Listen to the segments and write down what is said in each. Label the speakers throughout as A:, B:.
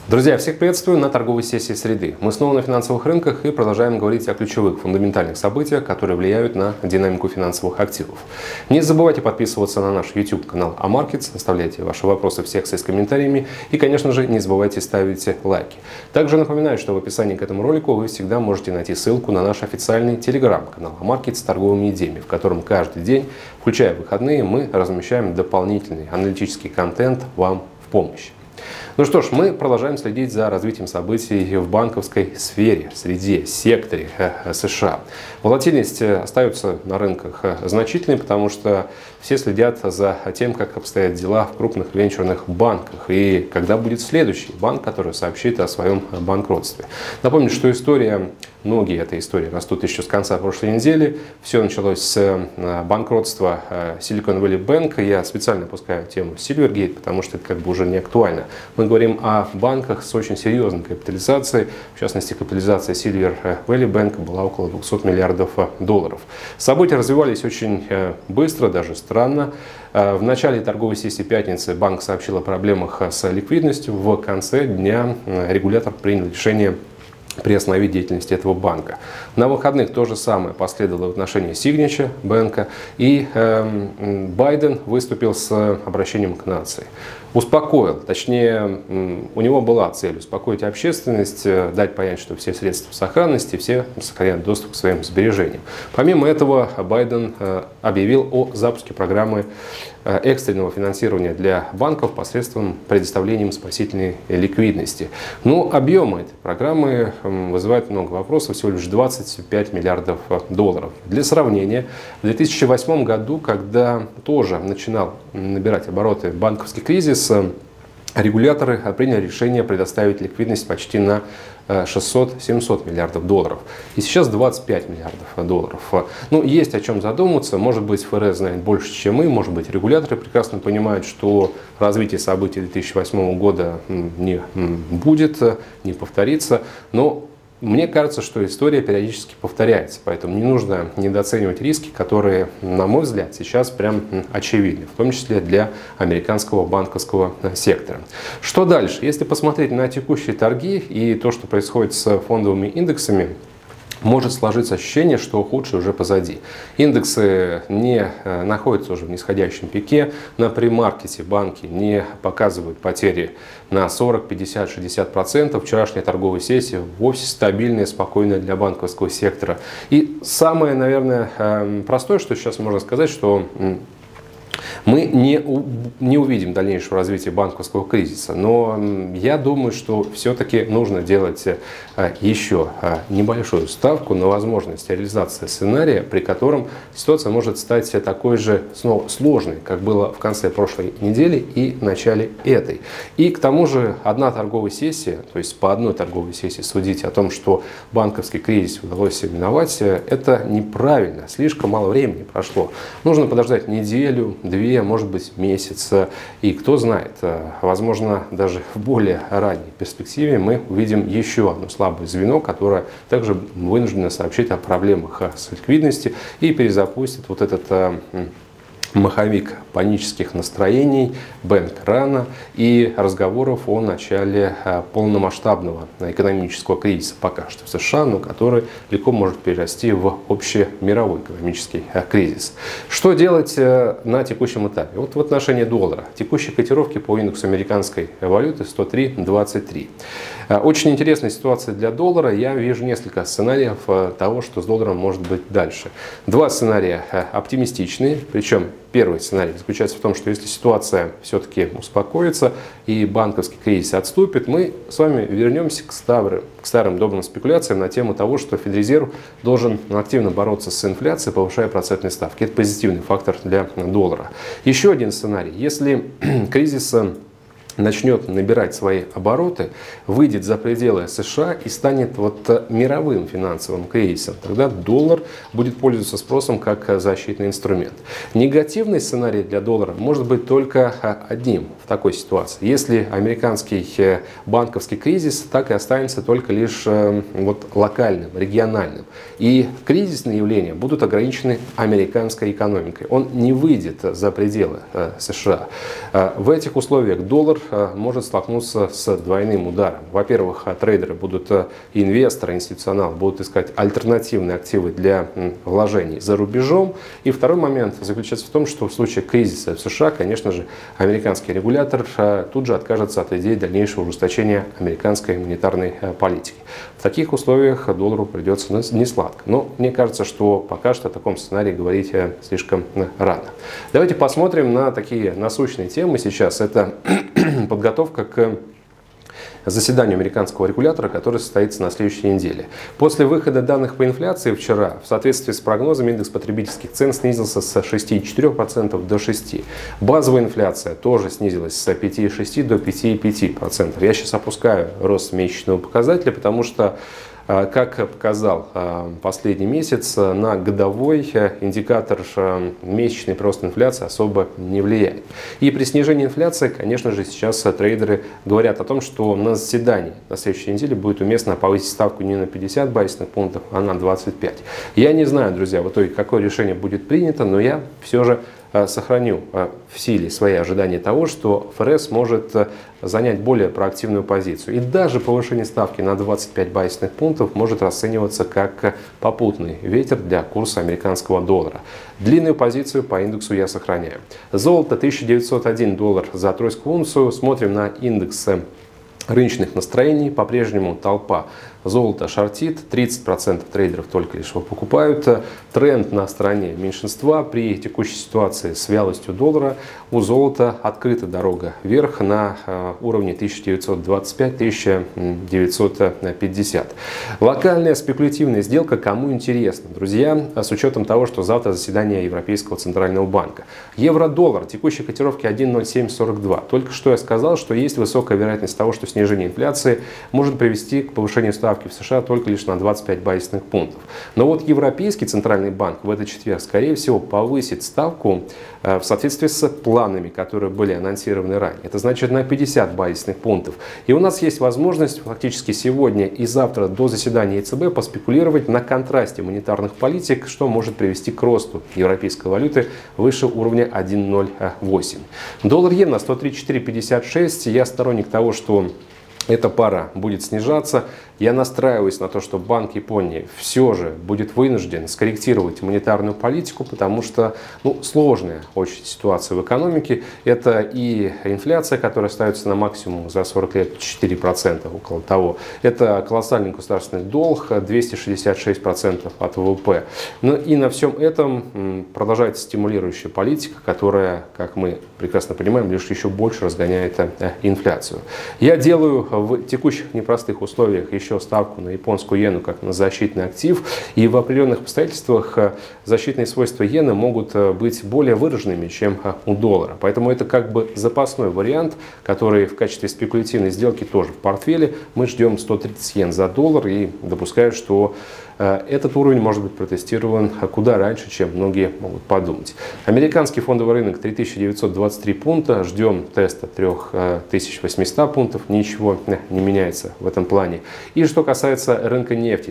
A: Друзья, всех приветствую на торговой сессии среды. Мы снова на финансовых рынках и продолжаем говорить о ключевых фундаментальных событиях, которые влияют на динамику финансовых активов. Не забывайте подписываться на наш YouTube-канал Амаркетс, оставляйте ваши вопросы в секции с комментариями и, конечно же, не забывайте ставить лайки. Также напоминаю, что в описании к этому ролику вы всегда можете найти ссылку на наш официальный телеграм-канал Амаркетс с торговыми идеями, в котором каждый день, включая выходные, мы размещаем дополнительный аналитический контент вам в помощь. Ну что ж, мы продолжаем следить за развитием событий в банковской сфере, среде, секторе США. Волатильность остается на рынках значительной, потому что все следят за тем, как обстоят дела в крупных венчурных банках и когда будет следующий банк, который сообщит о своем банкротстве. Напомню, что многие этой истории растут еще с конца прошлой недели. Все началось с банкротства Silicon Valley Bank. Я специально опускаю тему Silvergate, потому что это как бы уже не актуально. Мы говорим о банках с очень серьезной капитализацией. В частности, капитализация Silver Valley Bank была около 200 миллиардов долларов. События развивались очень быстро, даже странно. В начале торговой сессии пятницы банк сообщил о проблемах с ликвидностью. В конце дня регулятор принял решение приостановить деятельность этого банка. На выходных то же самое последовало в отношении Signature Bank, и Байден выступил с обращением к нации. Успокоил, точнее, у него была цель успокоить общественность, дать понять, что все средства в сохранности, все сохраняют доступ к своим сбережениям. Помимо этого, Байден объявил о запуске программы экстренного финансирования для банков посредством предоставления спасительной ликвидности. Но объемы этой программы вызывают много вопросов, всего лишь 25 миллиардов долларов. Для сравнения, в 2008 году, когда тоже начинал набирать обороты банковский кризис, регуляторы приняли решение предоставить ликвидность почти на 600-700 миллиардов долларов. И сейчас 25 миллиардов долларов. Ну, есть о чем задуматься. Может быть, ФРС знает больше, чем мы. Может быть, регуляторы прекрасно понимают, что развитие событий 2008 года не будет, не повторится. Но мне кажется, что история периодически повторяется, поэтому не нужно недооценивать риски, которые, на мой взгляд, сейчас прям очевидны, в том числе для американского банковского сектора. Что дальше? Если посмотреть на текущие торги и то, что происходит с фондовыми индексами, может сложиться ощущение, что худшее уже позади. Индексы не находятся уже в нисходящем пике. На премаркете банки не показывают потери на 40, 50, 60%. Вчерашняя торговая сессия вовсе стабильная, спокойная для банковского сектора. И самое, наверное, простое, что сейчас можно сказать, что мы не увидим дальнейшего развития банковского кризиса, но я думаю, что все-таки нужно делать еще небольшую ставку на возможность реализации сценария, при котором ситуация может стать такой же снова сложной, как было в конце прошлой недели и в начале этой. И к тому же одна торговая сессия, то есть по одной торговой сессии судить о том, что банковский кризис удалось миновать, это неправильно, слишком мало времени прошло. Нужно подождать неделю, две, может быть, месяц. И кто знает, возможно, даже в более ранней перспективе мы увидим еще одно слабое звено, которое также вынуждено сообщить о проблемах с ликвидностью и перезапустит вот этот маховик панических настроений, бэнк-рана и разговоров о начале полномасштабного экономического кризиса пока что в США, но который легко может перерасти в общемировой экономический кризис. Что делать на текущем этапе? Вот в отношении доллара. Текущие котировки по индексу американской валюты 103.23. Очень интересная ситуация для доллара. Я вижу несколько сценариев того, что с долларом может быть дальше. Два сценария оптимистичные, причем первый сценарий заключается в том, что если ситуация все-таки успокоится и банковский кризис отступит, мы с вами вернемся к старым добрым спекуляциям на тему того, что Федрезерв должен активно бороться с инфляцией, повышая процентные ставки. Это позитивный фактор для доллара. Еще один сценарий. Если кризис начнет набирать свои обороты, выйдет за пределы США и станет вот мировым финансовым кризисом, тогда доллар будет пользоваться спросом как защитный инструмент. Негативный сценарий для доллара может быть только одним в такой ситуации. Если американский банковский кризис так и останется только лишь вот локальным, региональным. И кризисные явления будут ограничены американской экономикой. Он не выйдет за пределы США. В этих условиях доллар может столкнуться с двойным ударом. Во-первых, трейдеры будут, инвесторы, институционалы будут искать альтернативные активы для вложений за рубежом. И второй момент заключается в том, что в случае кризиса в США, конечно же, американский регулятор тут же откажется от идеи дальнейшего ужесточения американской монетарной политики. В таких условиях доллару придется несладко. Но мне кажется, что пока что о таком сценарии говорить слишком рано. Давайте посмотрим на такие насущные темы сейчас. Это подготовка к заседанию американского регулятора, которое состоится на следующей неделе. После выхода данных по инфляции вчера, в соответствии с прогнозом, индекс потребительских цен снизился с 6,4% до 6%. Базовая инфляция тоже снизилась с 5,6% до 5,5%. Я сейчас опускаю рост месячного показателя, потому что, как показал последний месяц, на годовой индикатор месячный прирост инфляции особо не влияет. И при снижении инфляции, конечно же, сейчас трейдеры говорят о том, что на заседании на следующей неделе будет уместно повысить ставку не на 50 базисных пунктов, а на 25. Я не знаю, друзья, в итоге какое решение будет принято, но я все же сохраню в силе свои ожидания того, что ФРС может занять более проактивную позицию. И даже повышение ставки на 25 базисных пунктов может расцениваться как попутный ветер для курса американского доллара. Длинную позицию по индексу я сохраняю. Золото $1901 за тройскую унцию. Смотрим на индекс рыночных настроений. По-прежнему толпа золото шортит, 30% трейдеров только лишь его покупают. Тренд на стороне меньшинства. При текущей ситуации с вялостью доллара у золота открыта дорога вверх на уровне 1925-1950. Локальная спекулятивная сделка кому интересно, друзья, с учетом того, что завтра заседание Европейского центрального банка. Евро-доллар, текущей котировки 1.0742. Только что я сказал, что есть высокая вероятность того, что снижение инфляции может привести к повышению ставки в США только лишь на 25 базисных пунктов. Но вот Европейский центральный банк в этот четверг, скорее всего, повысит ставку в соответствии с планами, которые были анонсированы ранее. Это значит на 50 базисных пунктов. И у нас есть возможность фактически сегодня и завтра до заседания ЕЦБ поспекулировать на контрасте монетарных политик, что может привести к росту европейской валюты выше уровня 1.08. Доллар-иена 134.56. Я сторонник того, что эта пара будет снижаться. Я настраиваюсь на то, что Банк Японии все же будет вынужден скорректировать монетарную политику, потому что сложная очень ситуация в экономике. Это и инфляция, которая остается на максимум за 40 лет 4%, около того. Это колоссальный государственный долг, 266% от ВВП. Но и на всем этом продолжается стимулирующая политика, которая, как мы прекрасно понимаем, лишь еще больше разгоняет инфляцию. Я делаю в текущих непростых условиях еще ставку на японскую иену как на защитный актив, и в определенных обстоятельствах защитные свойства иены могут быть более выраженными, чем у доллара. Поэтому это как бы запасной вариант, который в качестве спекулятивной сделки тоже в портфеле. Мы ждем 130 йен за доллар и допускаю, что этот уровень может быть протестирован куда раньше, чем многие могут подумать. Американский фондовый рынок 3923 пункта. Ждем теста 3800 пунктов. Ничего не меняется в этом плане. И что касается рынка нефти,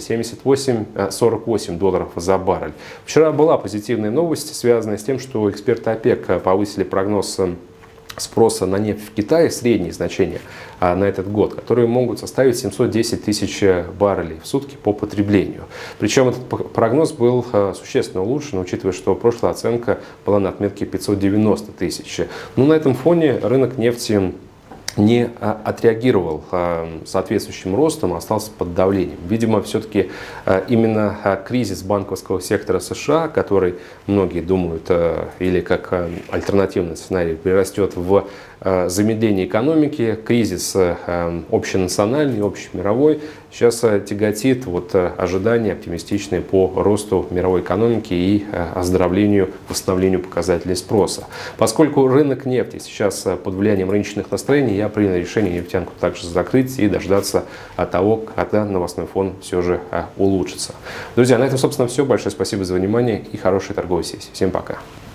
A: 78-48 долларов за баррель. Вчера была позитивная новость, связанная с тем, что эксперты ОПЕК повысили прогноз спроса на нефть в Китае, средние значения на этот год, которые могут составить 710 тысяч баррелей в сутки по потреблению. Причем этот прогноз был существенно улучшен, учитывая, что прошлая оценка была на отметке 590 тысяч. Но на этом фоне рынок нефти не отреагировал соответствующим ростом, остался под давлением. Видимо, все-таки именно кризис банковского сектора США, который многие думают, или как альтернативный сценарий, перерастет в замедление экономики, кризис общенациональный, общемировой, сейчас тяготит ожидания оптимистичные по росту мировой экономики и оздоровлению, восстановлению показателей спроса. Поскольку рынок нефти сейчас под влиянием рыночных настроений, я принял решение нефтянку также закрыть и дождаться того, когда новостной фон все же улучшится. Друзья, на этом, собственно, все. Большое спасибо за внимание и хорошей торговой сессии. Всем пока.